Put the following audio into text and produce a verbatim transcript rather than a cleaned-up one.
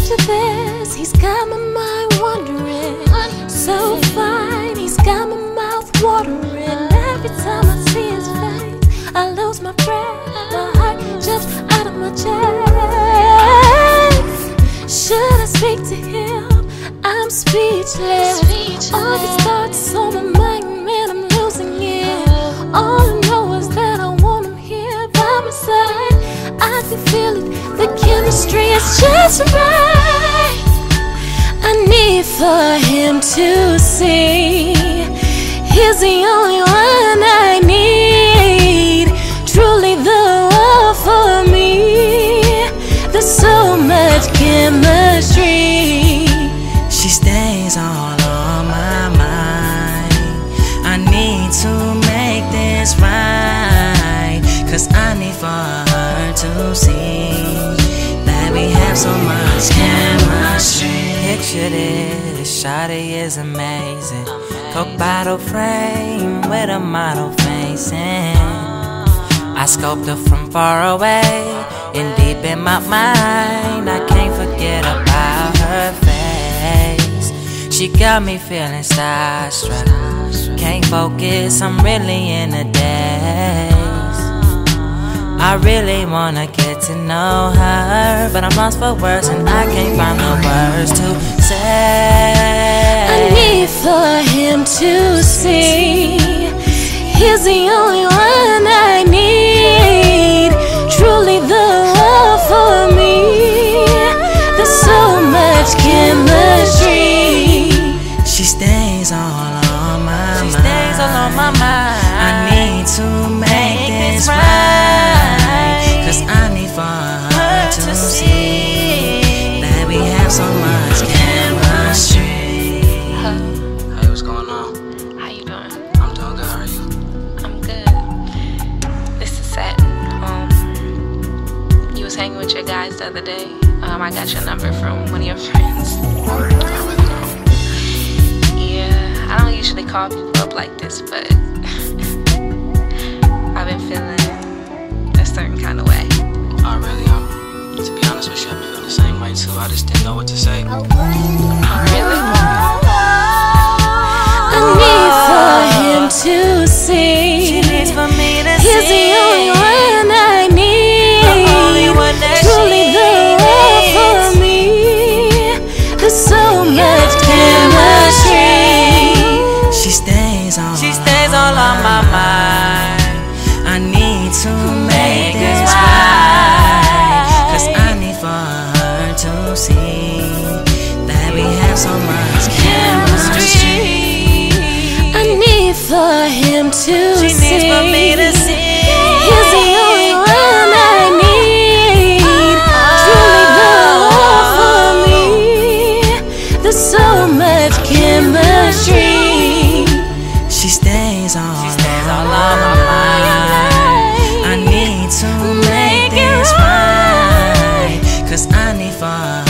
picture this. He's got my mind wandering. So fine, he's got my mouth watering. Every time I see his face, I lose my breath. My heart jumps out of my chest. Should I speak to him? I'm speechless. All these thoughts on my mind, man, I'm losing it. All I know is that I want him here by my side. I can feel it, the chemistry is just right. I need for him to see he's the only one I need. Truly the one for me. There's so much chemistry. She stays all on my mind. I need to make this right, 'cause I need for her to see that we have so much chemistry. Picture this, shawty is amazing. Coke bottle frame with a model facing. I scoped her from far away, and deep in my mind I can't forget about her face. She got me feeling starstruck. Can't focus, I'm really in a daze. I really wanna get to know her, but I'm lost for words and I can't find the words to say. I need for him to see he's the only one I need. Truly the one for me. There's so much chemistry. She stays all on my She mind. stays all on my mind. I need to make this right, 'cause I need for her to see that we have so much chemistry. Hey, what's going on? How you doing? I'm doing good, how are you? I'm good. This is Satin. Um, you was hanging with your guys the other day. Um, I got your number from one of your friends. I really don't. Yeah, I don't usually call people up like this, but I've been feeling a certain kind of way. I really am. To be honest with you, I've been feeling the same way too. I just didn't know what to say. Really? I need for him to see She needs for me to he's see the only one I need. the only one that Truly she the one for me. There's so much chemistry. She stays on She stays all on my mind. I need to make this right, 'cause I need for her to see that we have so much chemistry. I need for him to She see needs for me to see he's the only one I need. Truly the one for me. There's so much chemistry. She stays on She stays all on my mind. I need to make this right, 'cause I need for